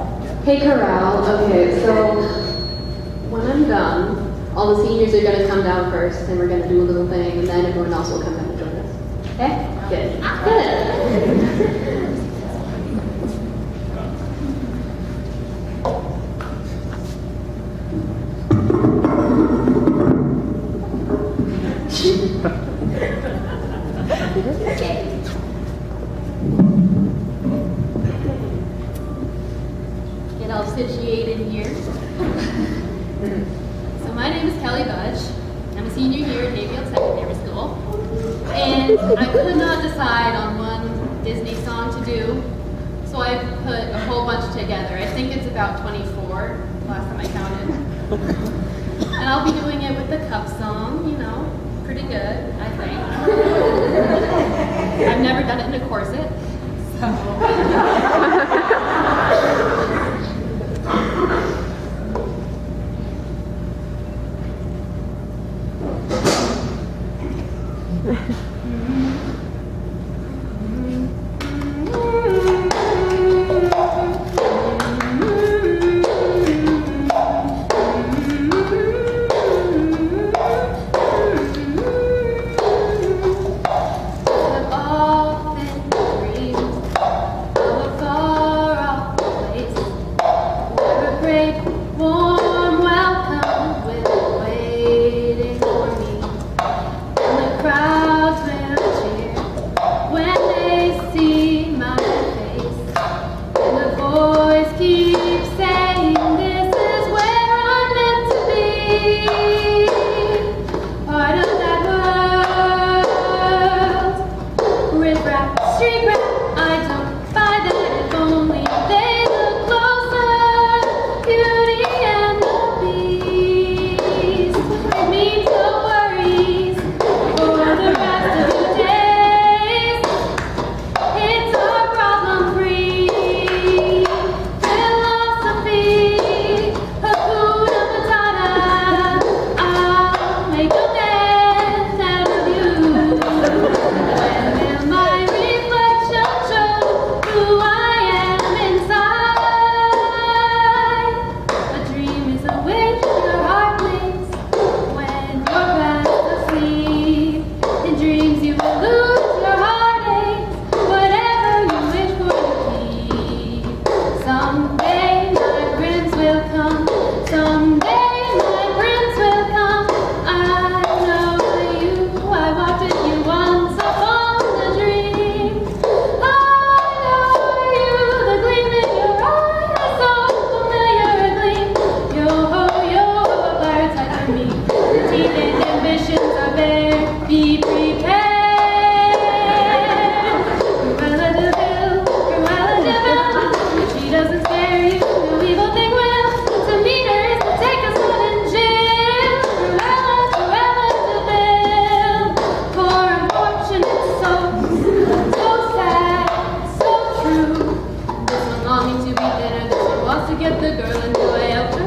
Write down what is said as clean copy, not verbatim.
Hey Corral, okay, so when I'm done, all the seniors are going to come down first, and we're going to do a little thing, and then everyone else will come down and join us. Okay? Good. Good. Get all situated here. So my name is Kelly Budge. I'm a senior here at DeVille Secondary School. And I could not decide on one Disney song to do, so I put a whole bunch together. I think it's about 24, last time I counted. And I'll be doing it with the cup song, you know, pretty good, I think. I've never done it in a corset, so. Be prepared. Cruella DeVille, Cruella DeVille. If she doesn't spare you, no evil thing will. To meet her is to take us out in jail. Cruella DeVille. Poor unfortunate soul, so sad, so true. This one longing to be thinner, this one wants to get the girl into a helper.